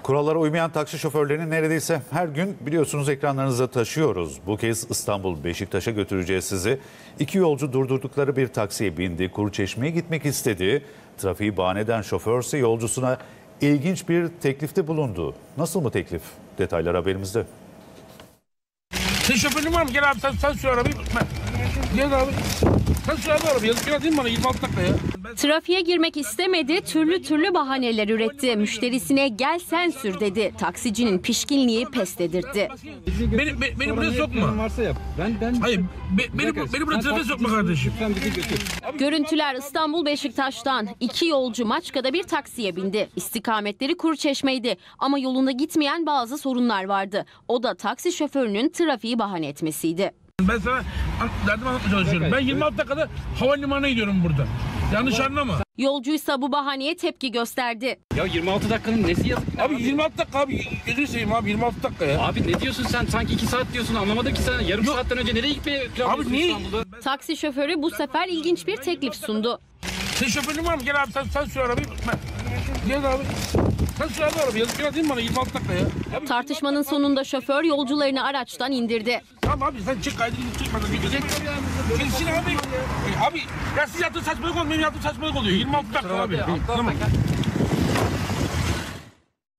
Kurallara uymayan taksi şoförlerini neredeyse her gün biliyorsunuz ekranlarınıza taşıyoruz. Bu kez İstanbul Beşiktaş'a götüreceğiz sizi. İki yolcu durdurdukları bir taksiye bindi. Kuruçeşme'ye gitmek istedi. Trafiği bahane eden şoför ise yolcusuna ilginç bir teklifte bulundu. Nasıl mı teklif? Detaylar haberimizde. Senin şoförün var mı? Gel abi sen sür arabayı. Gel abi. Sen sür arabayı. Yazık günah değil mi bana? 26 dakika ya. Trafiğe girmek istemedi, türlü bahaneler üretti. Müşterisine gel sen sür dedi. Taksicinin pişkinliği pes dedirtti. Beni buraya sokma. Varsa yap. Hayır, beni buraya trafiğe sokma kardeşim. Görüntüler İstanbul Beşiktaş'tan. İki yolcu Maçka'da bir taksiye bindi. İstikametleri Kuruçeşme'ydi ama yolunda gitmeyen bazı sorunlar vardı. O da taksi şoförünün trafiği bahane etmesiydi. Ben sana derdim anlatmaya çalışıyorum. Ben 26 dakikada havalimanına gidiyorum burada. Yanlış anlama. Yolcuysa bu bahaneye tepki gösterdi. Ya 26 dakikanın nesi yazık? Abi 26 dakika abi. Gözünü seveyim abi 26 dakika ya. Abi ne diyorsun sen? Sanki 2 saat diyorsun. Anlamadım ki sen. Yarım saatten önce nereye gitmeye planlıyorsun niye? İstanbul'da? Taksi şoförü bu sefer ilginç bir teklif sundu. Senin şoförün var mı? Gel abi sen sür arabayı. Gel abi. Sen sür arabayı. Yazık günah değil mi bana? 26 dakika ya. Tartışmanın sonunda şoför yolcularını araçtan indirdi. Tamam abi sen çık kaydını çıkmadan gidecek. Gelsin abi. Abi ya siz yaptığın saçmalık olmuyor. Benim yaptığım saçmalık oluyor. 26 dakika abi. Tamam.